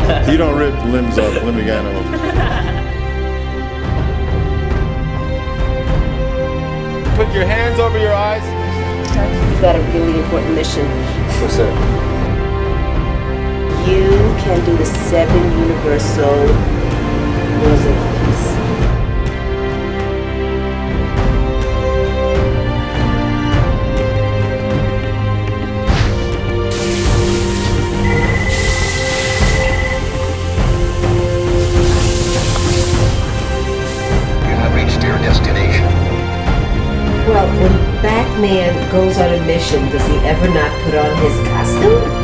You don't rip limbs off living animals. Put your hands over your eyes. You got a really important mission. What's that? You can do the 7 universal laws of peace. You have reached your destination. Well, when Batman goes on a mission, does he ever not put on his costume?